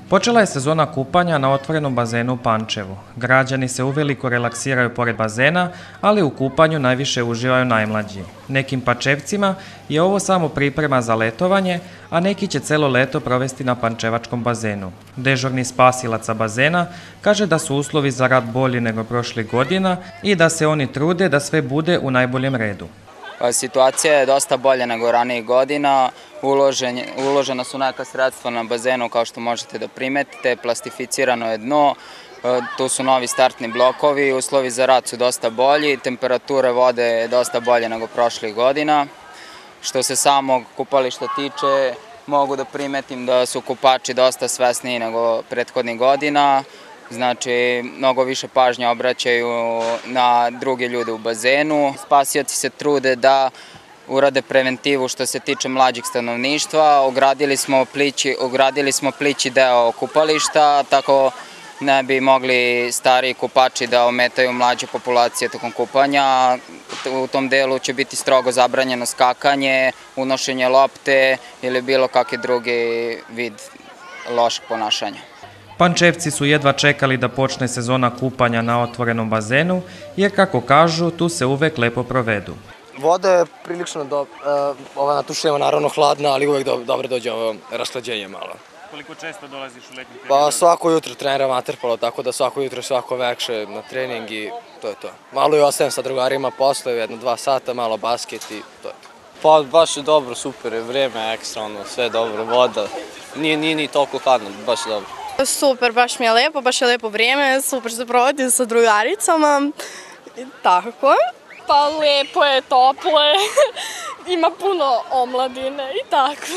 Počela je sezona kupanja na otvorenom bazenu u Pančevu. Građani se uveliko relaksiraju pored bazena, ali u kupanju najviše uživaju najmlađi. Nekim Pančevcima je ovo samo priprema za letovanje, a neki će celo leto provesti na pančevačkom bazenu. Dežurni spasilac bazena kaže da su uslovi za rad bolji nego prošlih godina i da se oni trude da sve bude u najboljem redu. Situacija je dosta bolja nego ranijih godina, uložena su neka sredstva na bazenu kao što možete da primetite, plastificirano je dno, tu su novi startni blokovi, uslovi za rad su dosta bolji, temperature vode je dosta bolje nego prošlih godina. Što se samog kupališta tiče, mogu da primetim da su kupači dosta svesniji nego prethodnih godina. Znači, mnogo više pažnje obraćaju na druge ljude u bazenu. Spasioci se trude da urade preventivu što se tiče mlađeg stanovništva. Ogradili smo plići deo kupališta, tako ne bi mogli stariji kupači da ometaju mlađe populacije tokom kupanja. U tom delu će biti strogo zabranjeno skakanje, unošenje lopte ili bilo kakvi drugi vid lošeg ponašanja. Pančevci su jedva čekali da počne sezona kupanja na otvorenom bazenu, jer kako kažu, tu se uvek lepo provedu. Voda je prilično dobra, ova na tušema naravno hladna, ali uvek dobro dođe ovo rashlađenje malo. Koliko često dolaziš u letnji period? Pa svako jutro treniram vaterpolo, tako da svako jutro, svako vekše na trening i to je to. Malo i ostajem sa drugarima posle, 1-2 sata, malo basket i to je to. Pa baš je dobro, super je, vreme je ekstra, sve dobro, voda, nije ni toliko hladno, baš je dobro. Super, baš mi je lepo, baš je lepo vrijeme, super se provodim sa drugaricama i tako. Pa lepo je, toplo je, ima puno omladine i tako.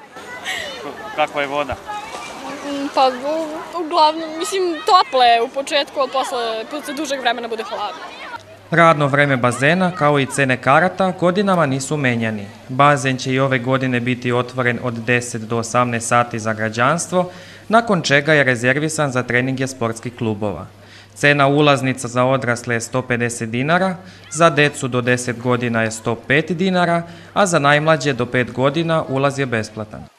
Kakva je voda? Pa uglavnom, mislim, toplo je u početku, ali posle dužeg vremena bude hladno. Radno vreme bazena, kao i cene karata, godinama nisu menjani. Bazen će i ove godine biti otvoren od 10 do 18 sati za građanstvo, nakon čega je rezervisan za treninge sportskih klubova. Cena ulaznica za odrasle je 150 dinara, za decu do 10 godina je 105 dinara, a za najmlađe do 5 godina ulaz je besplatan.